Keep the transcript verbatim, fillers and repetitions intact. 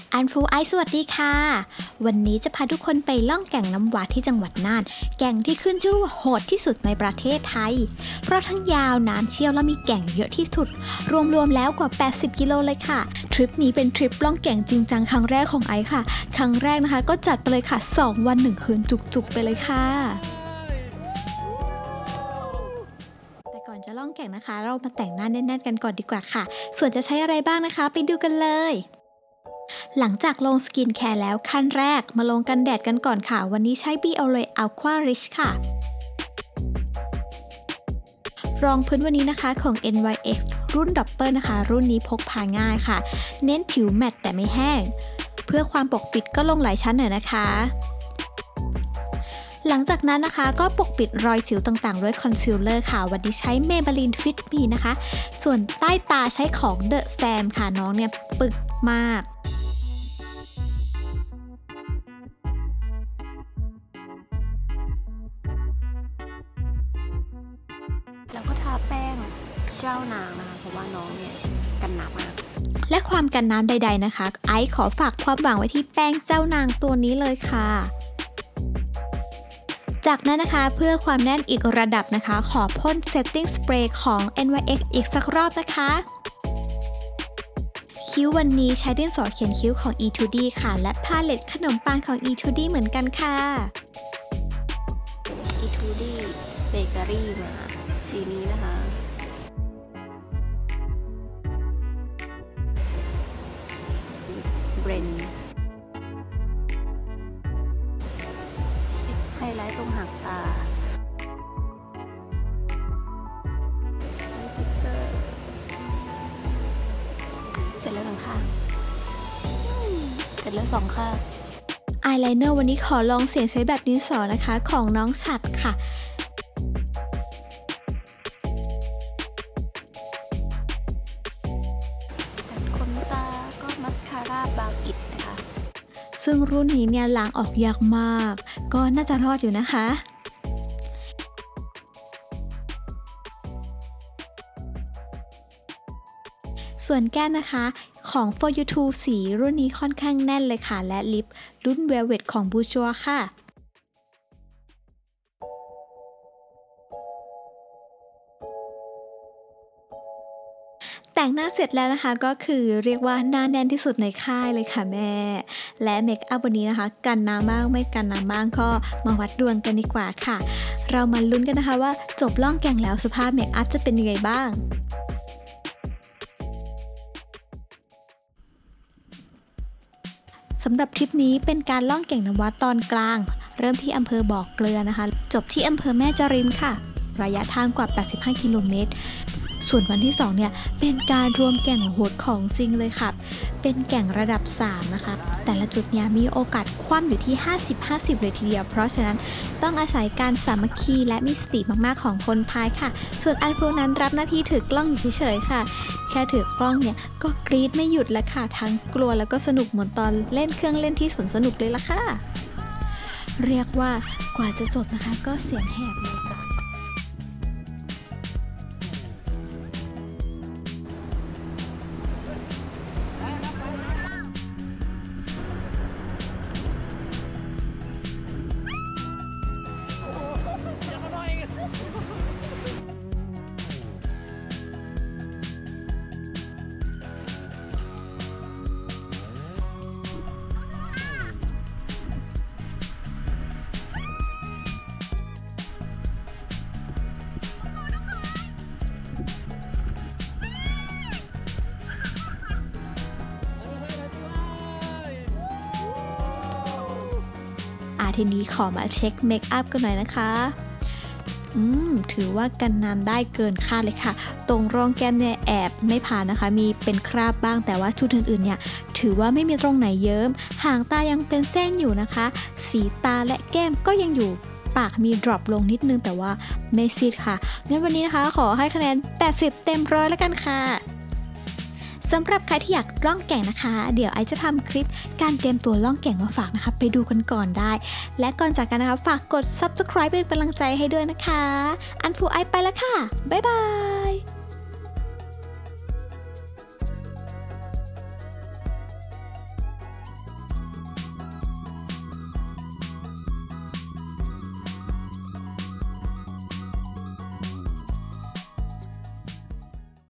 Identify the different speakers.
Speaker 1: อันฟูไอสวัสดีค่ะวันนี้จะพาทุกคนไปล่องแก่งน้ำว้าที่จังหวัดน่านแก่งที่ขึ้นชื่อว่าโหดที่สุดในประเทศไทยเพราะทั้งยาวน้ำเชี่ยวและมีแก่งเยอะที่สุดรวมๆแล้วกว่าแปดสิบกิโลเลยค่ะทริปนี้เป็นทริปล่องแก่งจริงจังครั้งแรกของไอซ์ค่ะครั้งแรกนะคะก็จัดไปเลยค่ะสองวันหนึ่งคืนจุกๆไปเลยค่ะแต่ก่อนจะล่องแก่งนะคะเรามาแต่งหน้าแน่นๆกันก่อนดีกว่าค่ะส่วนจะใช้อะไรบ้างนะคะไปดูกันเลยหลังจากลงสกินแคร์แล้วขั้นแรกมาลงกันแดดกันก่อนค่ะวันนี้ใช้ Biolay Aqua Rich ค่ะรองพื้นวันนี้นะคะของ เอ็น วาย เอ็กซ์ รุ่นดับเบิลนะคะรุ่นนี้พกพาง่ายค่ะเน้นผิวแมตต์แต่ไม่แห้งเพื่อความปกปิดก็ลงหลายชั้นหน่อยนะคะหลังจากนั้นนะคะก็ปกปิดรอยสิวต่างๆด้วยคอนซีลเลอร์ค่ะวันนี้ใช้ Maybelline Fit Me นะคะส่วนใต้ตาใช้ของ The Sam ค่ะน้องเนี่ยปึกมาก
Speaker 2: แล้วก็ทาแป้งเจ้านางนะคะเพราะว่าน้องเนี่ยกันน้ำมาก
Speaker 1: และความกันน้ำใดๆนะคะไอซ์ขอฝากความหวังไว้ที่แป้งเจ้านางตัวนี้เลยค่ะจากนั้นนะคะเพื่อความแน่นอีกระดับนะคะขอพ่น Setting Spray ของ เอ็น วาย เอ็กซ์ อีกสักรอบนะคะคิ้ววันนี้ใช้ดินสอเขียนคิ้วของ อี ทู ดี ค่ะและพาเลตขนมปังของ อี ทู ดี เหมือนกันค่ะ
Speaker 2: อี ทู ดี เบเกอรี่มาสีนี้นะคะเบรนไฮไลท์ตรงหางตาเสร็จแล้วหนึ่งข้างเสร็จแล้วสองข้าง
Speaker 1: อายไลเนอร์วันนี้ขอลองเสียงใช้แบบดินสอนะคะของน้องฉัดค่ะ
Speaker 2: ตัดขนตาก็มัสคาร่าบางอิดนะคะ
Speaker 1: ซึ่งรุ่นนี้เนี่ยล้างออกยากมากก็น่าจะรอดอยู่นะคะส่วนแก้มนะคะของ For You To สีรุ่นนี้ค่อนข้างแน่นเลยค่ะและลิปรุ่น Velvet ของ Bourjois ค่ะแต่งหน้าเสร็จแล้วนะคะก็คือเรียกว่าหน้าแน่นที่สุดในค่ายเลยค่ะแม่และเมคอัพวันนี้นะคะกันน้ำบ้างไม่กันน้ำบ้างก็มาวัดดวงกันดีกว่าค่ะเรามาลุ้นกันนะคะว่าจบล่องแก่งแล้วสภาพเมคอัพจะเป็นยังไงบ้างสำหรับทริปนี้เป็นการล่องแก่งน้ำว้าตอนกลางเริ่มที่อำเภอบ่อเกลือนะคะจบที่อำเภอแม่จริมค่ะระยะทางกว่าแปดสิบห้ากิโลเมตรส่วนวันที่สองเนี่ยเป็นการรวมแก่งโหดของจริงเลยค่ะเป็นแก่งระดับสามนะคะแต่ละจุดเนี่ยมีโอกาสคว่ำอยู่ที่ ห้าสิบ ห้าสิบ เลยทีเดียวเพราะฉะนั้นต้องอาศัยการสามัคคีและมีสติมากๆของคนพายค่ะส่วนอันฟูนั้นรับหน้าที่ถือกล้องอยู่เฉยๆค่ะแค่ถือกล้องเนี่ยก็กรี๊ดไม่หยุดแล้วค่ะทั้งกลัวแล้วก็สนุกเหมือนตอนเล่นเครื่องเล่นที่สวนสนุกเลยล่ะค่ะเรียกว่ากว่าจะจบนะคะก็เสียงแหบเลยค่ะทีนี้ขอมาเช็คเมคอัพกันหน่อยนะคะอืมถือว่ากันน้ำได้เกินคาดเลยค่ะตรงร่องแก้มเนี่ยแอบไม่ผ่านนะคะมีเป็นคราบบ้างแต่ว่าชุดอื่นๆเนี่ยถือว่าไม่มีตรงไหนเยิ้มหางตายังเป็นเส้นอยู่นะคะสีตาและแก้มก็ยังอยู่ปากมีดรอปลงนิดนึงแต่ว่าไม่ซีดค่ะงั้นวันนี้นะคะขอให้คะแนนแปดสิบเต็มร้อยแล้วกันค่ะสำหรับใครที่อยากล่องแก่งนะคะเดี๋ยวไอจะทำคลิปการเตรียมตัวล่องแก่งมาฝากนะคะไปดูกันก่อนได้และก่อนจากกันนะคะฝากกด ซับสไครบ์ เป็นกำลังใจให้ด้วยนะคะอันฟูไอไปแล้วค่ะบ๊ายบาย